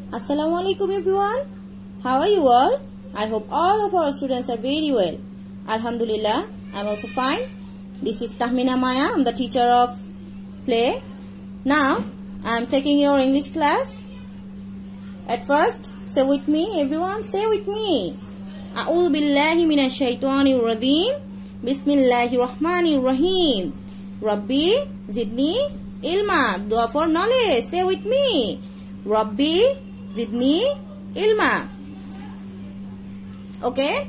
Assalamualaikum everyone. How are you all? I hope all of our students are very well. Alhamdulillah, I'm also fine. This is Tahmina Maya. I'm the teacher of play. Now, I'm taking your English class. At first, say with me, everyone, say with me. A'udhu billahi minash shaitanir rajim. Bismillahirrahmanirrahim. Rabbi zidni ilma. Dua for knowledge. Say with me. Rabbi zidni ilma. Okay.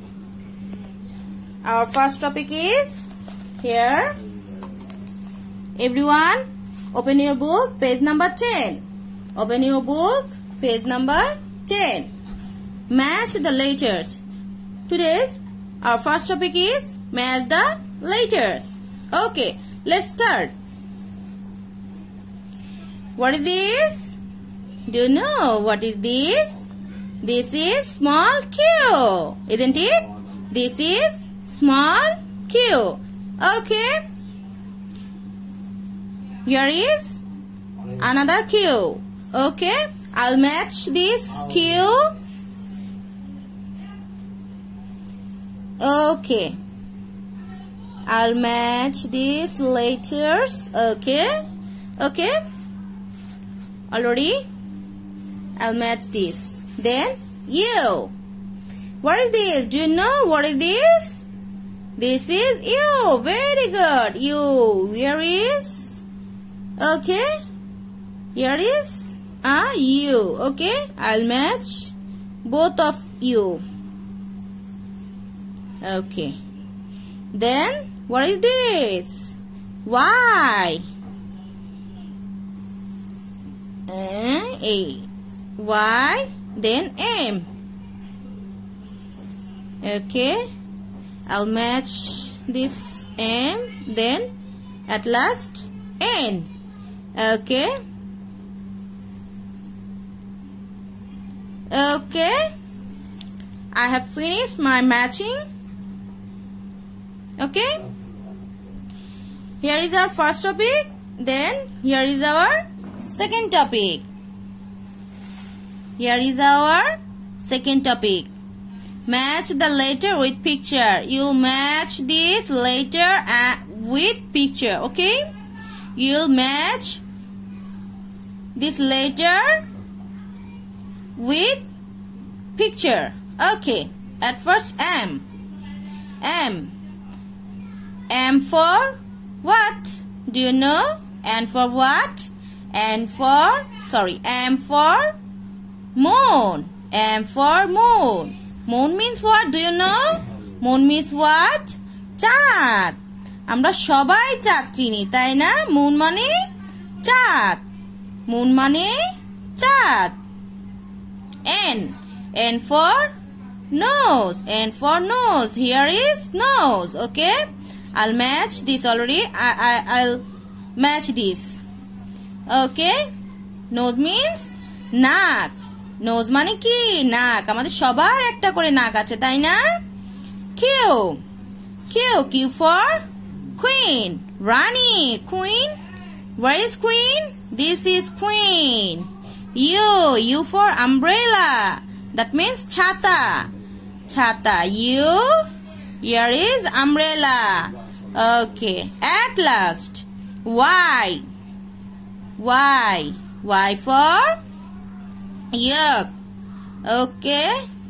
Our first topic is here. Everyone, open your book, page number 10. Open your book, page number 10. Match the letters. Today's our first topic is match the letters. Okay, let's start. What is this? Do you know what is this? This is small q, isn't it? This is small q. Okay. Here is another q. Okay. I'll match this q. Okay. I'll match these letters. Okay. Okay. Already. I'll match this. Then U. What is this? Do you know what is this? This is U. Very good. U. Where is? Okay. Here is U. Okay. I'll match both of you. Okay. Then what is this? Y. A. Y. Then M. Okay. I'll match this M. Then at last N. Okay. Okay. I have finished my matching. Okay. Here is our first topic. Then here is our second topic. Here is our second topic. Match the letter with picture. You'll match this letter with picture. Okay. You'll match this letter with picture. Okay. At first M. M. M for what? Do you know? N for what? M for moon. M for moon. Moon means what? Do you know? Moon means what? চাঁদ. আমরা সবাই চাঁদ চিনি, তাই না? Moon মানে চাঁদ. Moon মানে চাঁদ. N. N for nose. N for nose. Here is nose. Okay. I'll match this already. I'll match this. Okay. Nose means নাক. Nose মানে কি? নাক. আমাদের সবার একটা করে নাক আছে, তাই না? Q. Q. Q for queen. Rani. Queen. Where is queen? This is queen. U. U for umbrella. That means ছাতা. ছাতা. U. Here is umbrella. Okay. At last. Y. Y. Y for yak. Okay.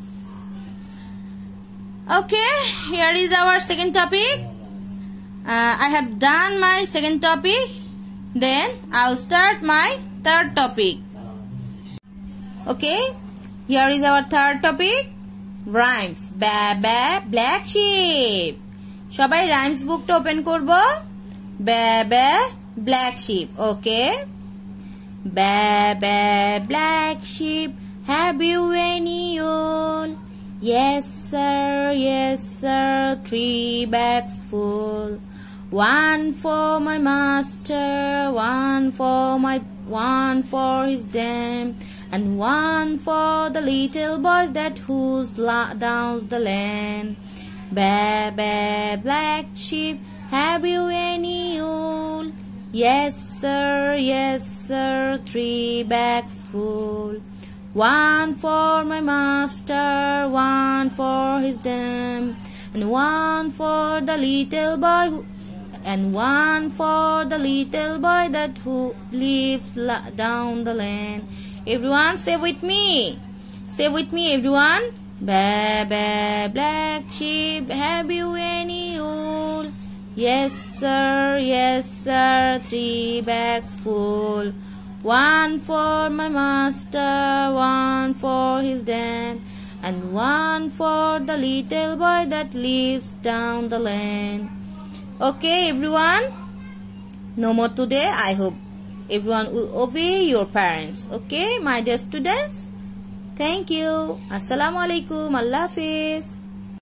Okay. Here is our second topic. I have done my second topic. Then I'll start my third topic. Okay. Here is our third topic. Rhymes. Ba ba black sheep. সবাই rhymes book টা open করবো. Ba ba black sheep. Okay. Ba ba black sheep, have you any wool? Yes sir, 3 bags full. One for my master, one for his dam, and one for the little boy that who's down the land. Ba ba black sheep, have you any wool? Yes sir, 3 bags full. One for my master, one for his dam, and one for the little boy that who lives down the lane. Everyone say with me. Say with me, everyone. Ba ba black sheep, have you any wool? Yes sir, 3 bags full. One for my master, one for his dam, and one for the little boy that lives down the lane. Okay, everyone. No more today. I hope everyone will obey your parents. Okay, my dear students. Thank you. Assalamualaikum. Allah Hafiz.